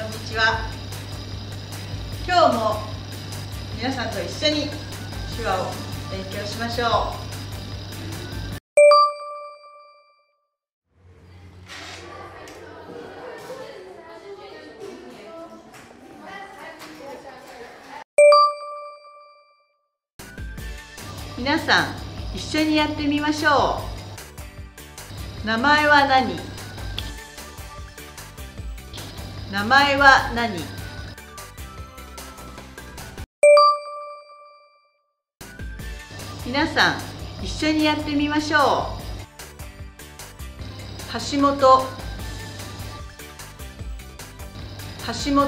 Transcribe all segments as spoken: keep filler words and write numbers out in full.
んにちは。今日も皆さんと一緒に手話を勉強しましょう。皆さん一緒にやってみましょう。名前は何？名前は何？皆さん一緒にやってみましょう。橋本、橋本。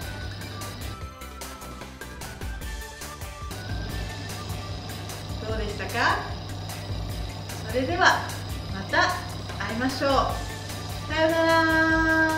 どうでしたか？それではまた会いましょう。さようなら。